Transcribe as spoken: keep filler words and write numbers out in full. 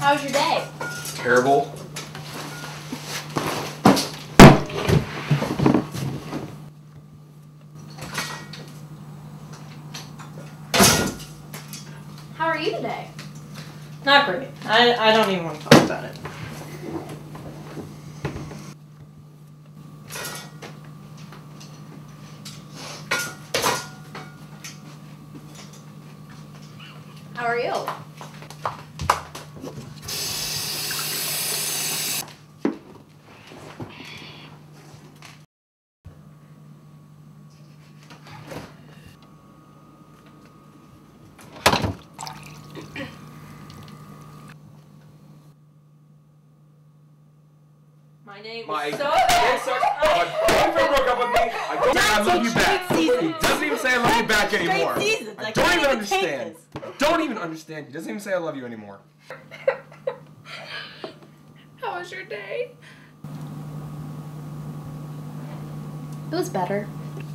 How was your day? Terrible. How are you today? Not great. I, I don't even want to talk about it. How are you? My name My is so yes, sir. My boyfriend broke up with me. I don't think I love you back. He doesn't even say I love you back anymore. I don't even understand. I don't even understand. He doesn't even say I love you anymore. How was your day? It was better.